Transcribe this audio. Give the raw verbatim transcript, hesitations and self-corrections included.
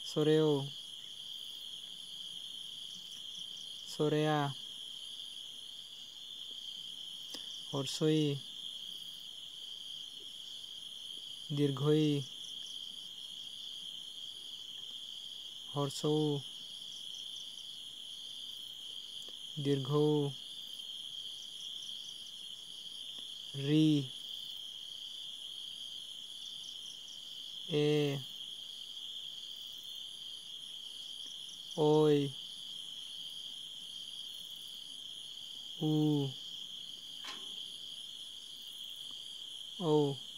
Soreo, Sorea, হর্ষই দীর্ঘই হর্ষৌ দীর্ঘৌ রি এ ওই উ ঔ